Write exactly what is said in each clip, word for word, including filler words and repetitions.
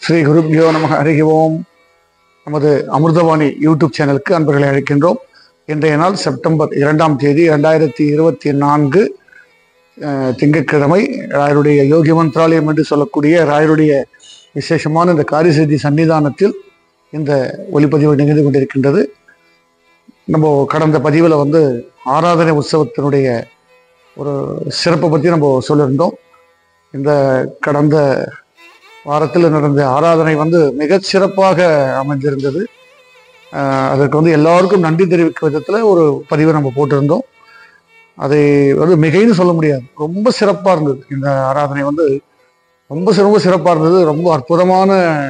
ஸ்ரீ குருப்யோ நம ஹரி ஓம். நமது அமிர்தவாணி யூடியூப் சேனலுக்கு அன்பர்களை அழைக்கின்றோம். இன்றைய நாள் செப்டம்பர் இரண்டாம் தேதி இரண்டாயிரத்தி இருபத்தி நான்கு திங்கட்கிழமை. ராயருடைய யோகி மந்திராலயம் என்று சொல்லக்கூடிய ராயருடைய விசேஷமான இந்த காரிசித்தி சன்னிதானத்தில் இந்த ஒளிப்பதிவு நிகழ்ந்து கொண்டிருக்கின்றது. நம்ம கடந்த பதிவில் வந்து ஆராதனை உற்சவத்தினுடைய ஒரு சிறப்பை பற்றி நம்ம சொல்லியிருந்தோம். இந்த கடந்த வாரத்தில் நடந்த ஆராதனை வந்து மிகச் சிறப்பாக அமைந்திருந்தது. அதற்கு வந்து எல்லாருக்கும் நன்றி தெரிவிக்கும் விதத்தில் ஒரு பதிவை நம்ம போட்டிருந்தோம். அதை வந்து மிகைன்னு சொல்ல முடியாது, ரொம்ப சிறப்பாக இருந்தது. இந்த ஆராதனை வந்து ரொம்ப ரொம்ப சிறப்பாக இருந்தது. ரொம்ப அற்புதமான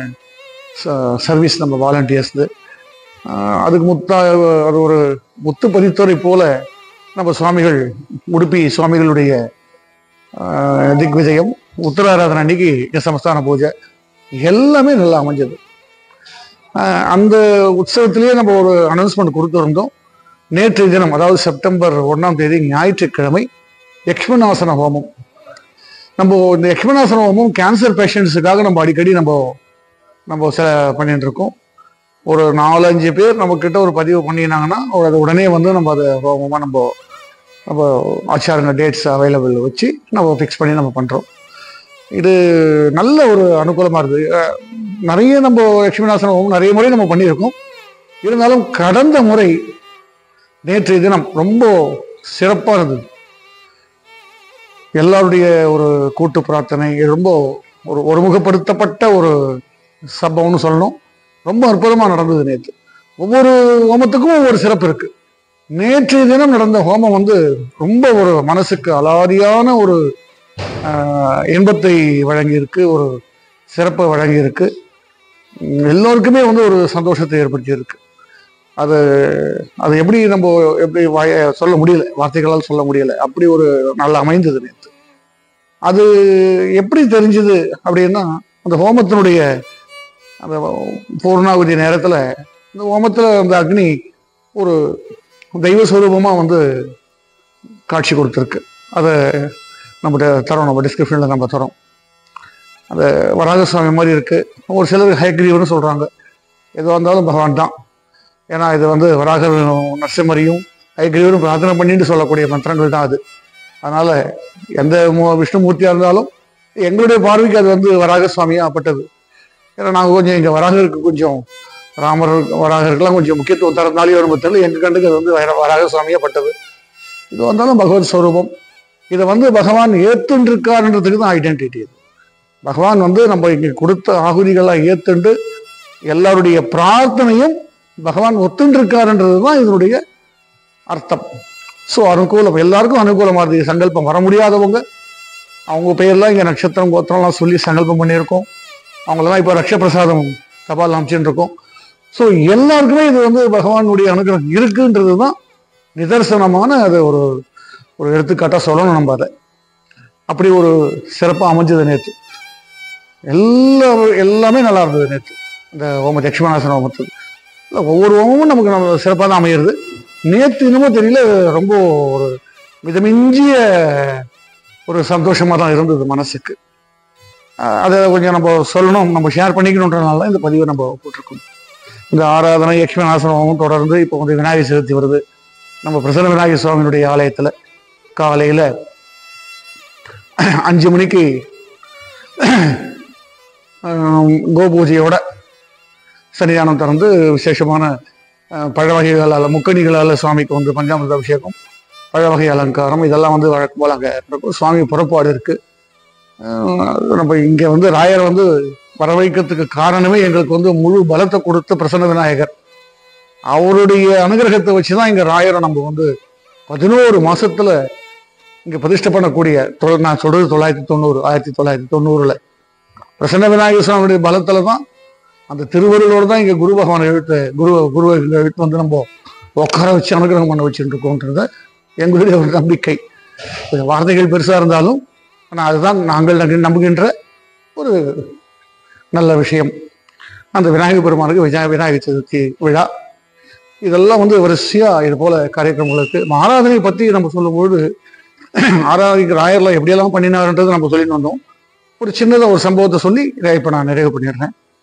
சர்வீஸ் நம்ம வாலண்டியர்ஸ்து. அதுக்கு முத்தா அது ஒரு முத்து பதித்துறை போல நம்ம சுவாமிகள் உடுப்பி சுவாமிகளுடைய திக்விஜயம், உத்தராராதனை அன்னைக்கு சமஸ்தான பூஜை எல்லாமே நல்லா அமைஞ்சது. அந்த உற்சவத்திலேயே நம்ம ஒரு அனௌன்ஸ்மெண்ட் கொடுத்துருந்தோம். நேற்றைய தினம், அதாவது செப்டம்பர் ஒன்றாம் தேதி ஞாயிற்றுக்கிழமை யக்ஷ்மணாசன ஹோமம். நம்ம இந்த யக்ஷ்மணாசன ஹோமம் கேன்சர் பேஷண்ட்ஸுக்காக நம்ம அடிக்கடி நம்ம நம்ம சில பண்ணிட்டு இருக்கோம். ஒரு நாலஞ்சு பேர் நம்ம கிட்ட ஒரு பதிவு பண்ணினாங்கன்னா அது உடனே வந்து நம்ம அதை ஹோமமாக நம்ம நம்ம ஆச்சாரங்க டேட்ஸ் அவைலபிள் வச்சு நம்ம ஃபிக்ஸ் பண்ணி நம்ம பண்ணுறோம். இது நல்ல ஒரு அனுகூலமாக இருக்குது. நிறைய நம்ம லட்சுமிநாசனம் நிறைய முறை நம்ம பண்ணியிருக்கோம். இருந்தாலும் கடந்த முறை நேற்றைய தினம் ரொம்ப சிறப்பாக இருந்தது. எல்லாருடைய ஒரு கூட்டு பிரார்த்தனை, ரொம்ப ஒரு ஒருமுகப்படுத்தப்பட்ட ஒரு சம்பவம்னு சொல்லணும். ரொம்ப அற்புதமாக நடந்தது நேற்று. ஒவ்வொரு ஹோமத்துக்கும் ஒவ்வொரு சிறப்பு இருக்கு. நேற்றைய தினம் நடந்த ஹோமம் வந்து ரொம்ப ஒரு மனசுக்கு அலாதியான ஒரு இன்பத்தை வழங்கியிருக்கு, ஒரு சிறப்பை வழங்கியிருக்கு. எல்லோருக்குமே வந்து ஒரு சந்தோஷத்தை ஏற்படுத்தியிருக்கு. அது அது எப்படி நம்ம எப்படி வாய சொல்ல முடியல, வார்த்தைகளால் சொல்ல முடியல, அப்படி ஒரு நல்லா அமைந்தது நேற்று. அது எப்படி தெரிஞ்சுது அப்படின்னா, அந்த ஹோமத்தினுடைய அந்த பூர்ணாவதி நேரத்தில் இந்த ஹோமத்தில் அந்த அக்னி ஒரு தெய்வஸ்வரூபமாக வந்து காட்சி கொடுத்துருக்கு. அதை நம்மகிட்ட தரோம், நம்ம டிஸ்கிரிப்ஷனில் நம்ம தரோம். அந்த வராகசுவாமி மாதிரி இருக்குது. ஒரு சிலர் ஹயக்ரீவர்னு சொல்கிறாங்க. எதுவாக இருந்தாலும் பகவான் தான். ஏன்னா இது வந்து வராக நரசிம்மரையும் ஹயக்ரீவரும் பிரார்த்தனை பண்ணிட்டு சொல்லக்கூடிய மந்திரங்கள் தான் அது. அதனால் எந்த விஷ்ணுமூர்த்தியாக இருந்தாலும் எங்களுடைய பார்வைக்கு அது வந்து வராகசுவாமியாக ஆப்பட்டது. ஏன்னா நாங்கள் கொஞ்சம் இங்கே வராகருக்கு கொஞ்சம் ராமர் வராகருக்கெல்லாம் கொஞ்சம் முக்கியத்துவம் தரந்தாலே ஒரு மத்தியில் எங்கள் கண்டுக்கு அது வந்து வராக சுவாமியாக பட்டது. இது வந்தாலும் பகவத் ஸ்வரூபம். இதை வந்து பகவான் ஏத்துன்றிருக்காருன்றதுக்கு தான் ஐடென்டிட்டி. இது பகவான் வந்து நம்ம இங்கே கொடுத்த ஆகுதிகளாக ஏத்துண்டு எல்லாருடைய பிரார்த்தனையும் பகவான் ஒத்துன்றிருக்காருன்றது தான் இதனுடைய அர்த்தம். ஸோ அனுகூலம், எல்லாருக்கும் அனுகூலமாக இருக்குது. சங்கல்பம் வர முடியாதவங்க அவங்க பெயர்லாம் இங்கே நட்சத்திரம் கோத்திரம்லாம் சொல்லி சங்கல்பம் பண்ணியிருக்கோம். அவங்களெல்லாம் இப்போ ரக்ஷபிரசாதம் தபால் அமைச்சுட்டு இருக்கோம். ஸோ எல்லாருக்குமே இது வந்து பகவானுடைய அனுகிரகம் இருக்குன்றது தான் நிதர்சனமான அது ஒரு ஒரு எடுத்துக்காட்டாக சொல்லணும் நம்ம. அதை அப்படி ஒரு சிறப்பாக அமைஞ்சது நேற்று. எல்லா எல்லாமே நல்லா இருந்தது நேற்று இந்த ஹோம லட்சுமணாசன ஹோமத்துக்கு. இல்லை ஒவ்வொரு ஹோமமும் நமக்கு நம்ம சிறப்பாக தான் அமையிறது. நேற்று இன்னமும் தெரியல, ரொம்ப ஒரு மிதமிஞ்சிய ஒரு சந்தோஷமாக தான் இருந்தது மனசுக்கு. அதை கொஞ்சம் நம்ம சொல்லணும், நம்ம ஷேர் பண்ணிக்கணுன்றதுனால இந்த பதிவை நம்ம போட்டிருக்கோம். இந்த ஆராதனை யக்ஷ்மணாசனமும் தொடர்ந்து இப்போ வந்து விநாயகர் சதுர்த்தி வருது. நம்ம பிரசன்ன விநாயகர் சுவாமியினுடைய ஆலயத்தில் காலையில் அஞ்சு மணிக்கு கோபூஜையோட சன்னிதானம் திறந்து விசேஷமான பழ வகைகளால் முக்கணிகளால் சுவாமிக்கு வந்து பஞ்சாமிர்த அபிஷேகம், பழ வகை அலங்காரம் இதெல்லாம் வந்து வழக்கம் போல் அங்கே சுவாமி புறப்பாடு இருக்குது. நம்ம இங்கே வந்து ராயர் வந்து வரவைக்கிறதுக்கு காரணமே எங்களுக்கு வந்து முழு பலத்தை கொடுத்த பிரசன்ன விநாயகர். அவருடைய அனுகிரகத்தை வச்சுதான் இங்க ராயரை நம்ம வந்து பதினோரு மாசத்துல இங்க பிரதிஷ்டை பண்ணக்கூடிய தொ நான் சொல்றது தொள்ளாயிரத்தி தொண்ணூறு ஆயிரத்தி தொள்ளாயிரத்தி தொண்ணூறுல பிரசன்ன விநாயகர் சுவாமியுடைய பலத்துல தான், அந்த திருவருளோடு தான் இங்க குரு பகவான் எழுத்து குரு குரு எழுத்து வந்து நம்ம உட்கார வச்சு அனுகிரகம் பண்ண வச்சுட்டு இருக்கோன்றத எங்களுடைய ஒரு நம்பிக்கை. வார்த்தைகள் பெருசா இருந்தாலும் ஆனால் அதுதான் நாங்கள் நம்புகின்ற ஒரு நல்ல விஷயம். அந்த விநாயகர் பெருமானுக்கு விஜய விநாயகர் சதுர்த்தி விழா இதெல்லாம் வந்து வரிசையாக இது போல காரியக்கிரமங்களுக்கு ஆராதனை பற்றி நம்ம சொல்லும்பொழுது ஆராதனைக்கு ராயர்லாம் எப்படியெல்லாம் பண்ணினாருன்றது நம்ம சொல்லிட்டு வந்தோம். ஒரு சின்னதாக ஒரு சம்பவத்தை சொல்லி இதை இப்போ நான் நிறைவு பண்ணிடுறேன்.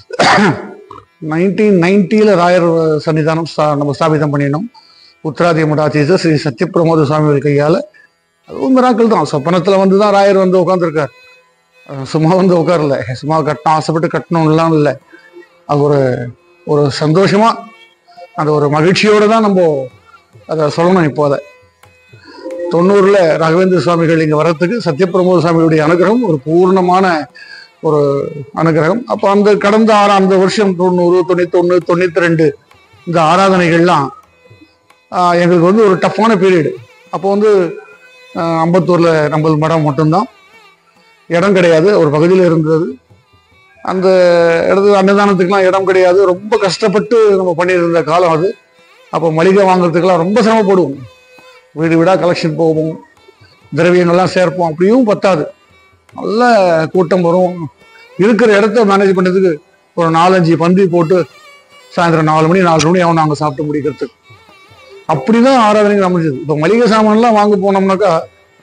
நைன்டீன் நைன்டியில் ராயர் சன்னிதானம் நம்ம ஸ்தாபிதம் பண்ணினோம். உத்தராதி மடாதீச ஸ்ரீ சத்யபிரமோத சுவாமிகள் கையால். அதுவும் மிராக்கள் தான். சொப்பனத்தில் வந்து தான் ராயர் வந்து உட்காந்துருக்கார். சும்மா வந்து உட்காரல, சும்மா கட்டணும் ஆசைப்பட்டு கட்டணும்லாம் இல்லை. அது ஒரு ஒரு சந்தோஷமா அந்த ஒரு மகிழ்ச்சியோடு தான் நம்ம அதை சொல்லணும். இப்போ அதை தொண்ணூறுல ராகவேந்திர சுவாமிகள் இங்கே வர்றதுக்கு சத்யபிரமோத சுவாமியுடைய அனுகிரகம் ஒரு பூர்ணமான ஒரு அனுகிரகம். அப்போ அந்த கடந்த ஆறு அந்த வருஷம் தொண்ணூறு தொண்ணூத்தி ஒன்று தொண்ணூத்தி ரெண்டு இந்த ஆராதனைகள்லாம் எங்களுக்கு வந்து ஒரு டஃப்பான பீரியடு. அப்போ வந்து அம்பத்தூர்ல நம்ம மடம் மட்டும்தான், இடம் கிடையாது, ஒரு பகுதியில் இருந்தது. அந்த இடத்துல அன்னதானத்துக்குலாம் இடம் கிடையாது. ரொம்ப கஷ்டப்பட்டு நம்ம பண்ணியிருந்த காலம் அது. அப்போ மளிகை வாங்குறதுக்கெல்லாம் ரொம்ப சிரமப்படுவோம். வீடு வீடாக கலெக்ஷன் போவோம், திரவியங்கள்லாம் சேர்ப்போம். அப்படியும் பத்தாது, நல்ல கூட்டம் வரும். இருக்கிற இடத்த மேனேஜ் பண்ணுறதுக்கு ஒரு நாலஞ்சு பந்தி போட்டு சாயந்தரம் நாலு மணி நாலு மணி ஆகும் நாங்கள் சாப்பிட்டு முடிக்கிறதுக்கு. அப்படிதான் ஆராதனைகள் அமைஞ்சது. இப்போ மளிகை சாமான்லாம் வாங்க போனோம்னாக்கா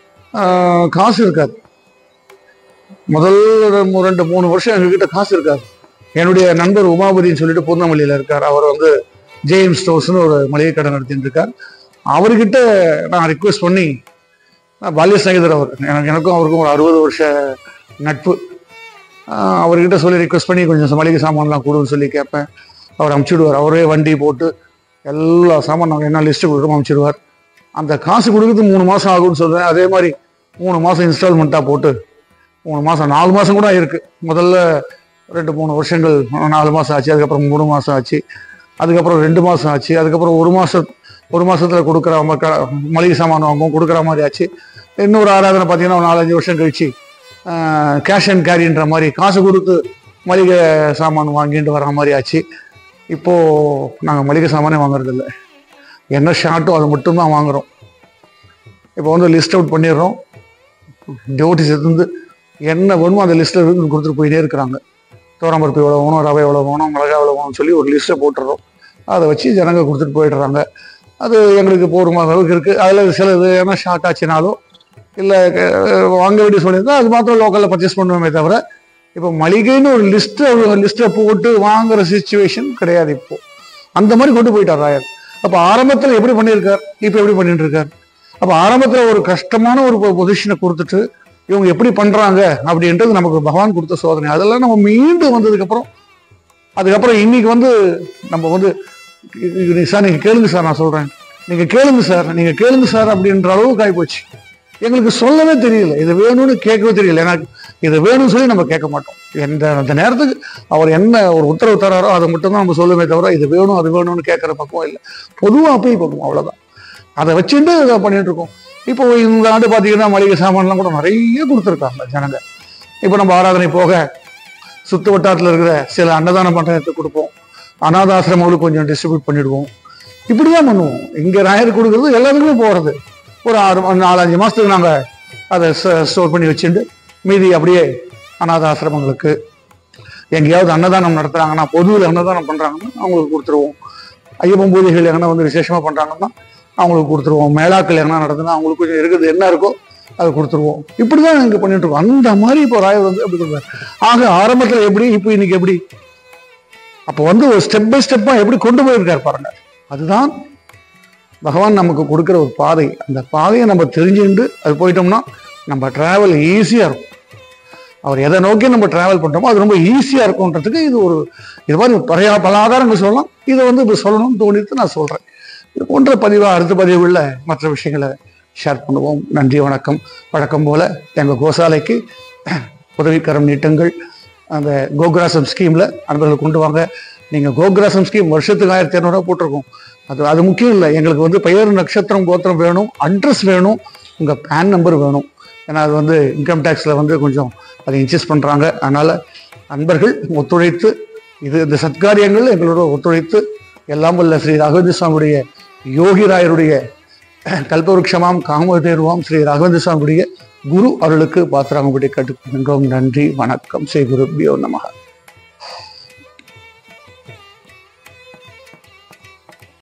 காசு இருக்காது. முதல் ரெண்டு மூணு வருஷம் எங்ககிட்ட காசு இருக்காது. என்னுடைய நண்பர் உமாபதினு சொல்லிட்டு பூர்ணமல்லியில் இருக்கார். அவர் வந்து ஜேஎம் ஸ்டோர்ஸ்னு ஒரு மளிகை கடை நடத்திட்டு இருக்கார். அவர்கிட்ட நான் ரிக்வெஸ்ட் பண்ணி, பால்ய ஸ்நேகிதர் அவர், எனக்கு எனக்கும் அவருக்கும் ஒரு அறுபது வருஷ நட்பு. அவர்கிட்ட சொல்லி ரிக்வெஸ்ட் பண்ணி கொஞ்சம் மளிகை சாமான்லாம் கொடுன்னு சொல்லி கேட்பேன். அவர் அமுச்சிடுவார். அவரே வண்டி போட்டு எல்லா சாமான் நாங்கள் என்ன லிஸ்ட்டு கொடுக்குறோம் அமுச்சிடுவார். அந்த காசு கொடுக்குறது மூணு மாதம் ஆகும்னு சொல்கிறேன். அதே மாதிரி மூணு மாதம் இன்ஸ்டால்மெண்ட்டாக போட்டு மூணு மாதம் நாலு மாதம் கூட இருக்கு. முதல்ல ரெண்டு மூணு வருஷங்கள் நாலு மாதம் ஆச்சு, அதுக்கப்புறம் மூணு மாதம் ஆச்சு, அதுக்கப்புறம் ரெண்டு மாதம் ஆச்சு, அதுக்கப்புறம் ஒரு மாதம் ஒரு மாதத்தில் கொடுக்குற மளிகை சாமான் வாங்குவோம், கொடுக்குற மாதிரி ஆச்சு. இன்னொரு ஆராதனை பார்த்தீங்கன்னா ஒரு நாலஞ்சு வருஷம் கழிச்சு கேஷ் அண்ட் கேரின்ற மாதிரி காசு கொடுத்து மளிகை சாமான் வாங்கிட்டு வர மாதிரி ஆச்சு. இப்போது நாங்கள் மளிகை சாமானே வாங்குறதில்ல, என்ன ஷார்ட்டோ அதை மட்டும்தான் வாங்குகிறோம். இப்போ வந்து லிஸ்ட் அவுட் பண்ணிடுறோம். டிவோட்டிஸ் இருந்து என்ன வேணுமோ அந்த லிஸ்ட்டில் இருந்து கொடுத்துட்டு போயிட்டே இருக்கிறாங்க. தோரம்பருப்பு எவ்வளோ வேணும், ரவை எவ்வளோ வேணும், மிளகா எவ்வளோ வேணும்னு சொல்லி ஒரு லிஸ்ட்டை போட்டுடுறோம். அதை வச்சு ஜனங்க கொடுத்துட்டு போயிடுறாங்க. அது எங்களுக்கு போருமான அளவுக்கு இருக்குது. அதில் சில இது ஏன்னா ஷார்ட் ஆச்சுனாலோ இல்லை வாங்க வேண்டிய சொல்லியிருந்தால் அது மாத்திரம் லோக்கலில் பர்ச்சேஸ் பண்ணுவோமே தவிர இப்போ மளிகைன்னு ஒரு லிஸ்ட்டை லிஸ்ட்டை போட்டு வாங்குற சிச்சுவேஷன் கிடையாது. இப்போ அந்த மாதிரி கொண்டு போயிட்டார் ராயர். அப்போ ஆரம்பத்தில் எப்படி பண்ணியிருக்கார், இப்போ எப்படி பண்ணிட்டு இருக்கார். அப்போ ஆரம்பத்தில் ஒரு கஷ்டமான ஒரு பொசிஷனை கொடுத்துட்டு இவங்க எப்படி பண்றாங்க அப்படின்றது நமக்கு பகவான் கொடுத்த சோதனை. அதெல்லாம் நம்ம மீண்டும் வந்ததுக்கப்புறம் அதுக்கப்புறம் இன்னைக்கு வந்து நம்ம வந்து சார் நீங்க கேளுங்க சார், நான் சொல்றேன் நீங்க கேளுங்க சார், நீங்க கேளுங்க சார் அப்படின்ற அளவுக்கு ஆகிப்போச்சு. எங்களுக்கு சொல்லவே தெரியல, இது வேணும்னு கேட்கவே தெரியல. எனக்கு இது வேணும்னு சொல்லி நம்ம கேட்க மாட்டோம். எந்த அந்த நேரத்துக்கு அவர் என்ன ஒரு உத்தரவு தராரோ அதை மட்டும்தான் நம்ம சொல்லுமே தவிர இது வேணும் அது வேணும்னு கேட்கற பக்கம் இல்லை. பொதுவாக போய் பார்ப்போம், அவ்வளோதான். அதை வச்சுட்டு இதை பண்ணிட்டு இருக்கோம். இப்போ இந்த ஆண்டு பார்த்தீங்கன்னா மளிகை சாமான்லாம் கூட நிறைய கொடுத்துருக்காங்க ஜனங்க. இப்போ நம்ம ஆராதனை போக சுத்து வட்டாரத்தில் இருக்கிற சில அன்னதான மண்டலத்தை கொடுப்போம், அநாதாசிரமங்களுக்கு கொஞ்சம் டிஸ்ட்ரிபியூட் பண்ணிடுவோம். இப்படிதான் பண்ணுவோம். இங்கே ராயர் கொடுக்குறது எல்லாத்துக்குமே போகிறது. ஒரு ஆறு நாலஞ்சு மாதத்துக்கு நாங்கள் அதை ஸ்டோர் பண்ணி வச்சுட்டு மீதி அப்படியே அநாத ஆசிரமங்களுக்கு எங்கேயாவது அன்னதானம் நடத்துகிறாங்கன்னா, பொதுவில் அன்னதானம் பண்ணுறாங்கன்னா அவங்களுக்கு கொடுத்துருவோம். ஐயப்பன் பூஜைகள் எங்கன்னா வந்து விசேஷமாக பண்ணுறாங்கன்னா அவங்களுக்கு கொடுத்துருவோம். மேலாக்கள் என்ன நடந்ததுன்னா அவங்களுக்கு கொஞ்சம் இருக்குது என்ன இருக்கோ அதை கொடுத்துருவோம். இப்படிதான் இங்கே பண்ணிட்டு இருக்கோம். அந்த மாதிரி இப்போ ராயர் வந்து அப்படி கொடுப்பாரு. ஆக ஆரம்பத்தில் எப்படி, இப்போ இன்னைக்கு எப்படி, அப்போ வந்து ஒரு ஸ்டெப் பை ஸ்டெப்பா எப்படி கொண்டு போயிருக்காரு பாருங்க. அதுதான் பகவான் நமக்கு கொடுக்குற ஒரு பாதை. அந்த பாதையை நம்ம தெரிஞ்சுட்டு அது போயிட்டோம்னா நம்ம டிராவல் ஈஸியா இருக்கும். அவர் எதை நோக்கி நம்ம டிராவல் பண்றோமோ அது ரொம்ப ஈஸியா இருக்கும்ன்றதுக்கு இது ஒரு இது மாதிரி பழைய பல ஆதாரங்கள் சொல்லலாம். இதை வந்து இப்போ சொல்லணும்னு தோணிட்டு நான் சொல்றேன். இது போன்ற பதிவாக அடுத்த பதிவுகளில் மற்ற விஷயங்களை ஷேர் பண்ணுவோம். நன்றி, வணக்கம். வழக்கம் போல எங்கள் கோசாலைக்கு உதவிக்கரம் நீட்டுங்கள். அந்த கோகுராசம் ஸ்கீமில் அன்பர்கள் கொண்டு வாங்க. நீங்கள் கோகுராசம் ஸ்கீம் வருஷத்துக்கு ஆயிரத்தி இரநூறுவா போட்டிருக்கோம். அது அது முக்கியம் இல்லை. எங்களுக்கு வந்து பெயர் நட்சத்திரம் கோத்திரம் வேணும், அட்ரஸ் வேணும், உங்கள் பேன் நம்பர் வேணும். ஏன்னா அது வந்து இன்கம் டேக்ஸில் வந்து கொஞ்சம் அதை இன்சிஸ்ட் பண்ணுறாங்க. அதனால் அன்பர்கள் ஒத்துழைத்து இது இந்த சத்காரியங்கள் எங்களோட ஒத்துழைத்து எல்லாம் வல்ல ஸ்ரீ ராகவேந்திர சுவாமியுடைய யோகிராயருடைய கல்பவருஷமாம் காமதேர்வாம் ஸ்ரீ ராகவேந்திர சுவாமியுடைய குரு அருளுக்கு பாத்திரங்கும்படி கேட்டுக்கொள்கின்றோம். நன்றி, வணக்கம். ஸ்ரீ குருபியோ நமஹ.